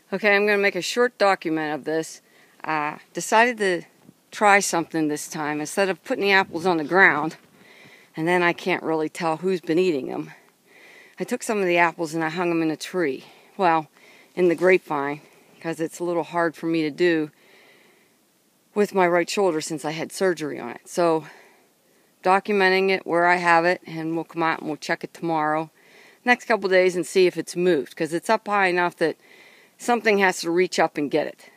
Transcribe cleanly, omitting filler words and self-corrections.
Okay, I'm going to make a short document of this. Decided to try something this time. Instead of putting the apples on the ground, and then I can't really tell who's been eating them, I took some of the apples and I hung them in a tree. Well, in the grapevine, because it's a little hard for me to do with my right shoulder since I had surgery on it. So, documenting it where I have it, and we'll come out and we'll check it tomorrow, next couple days, and see if it's moved, because it's up high enough that something has to reach up and get it.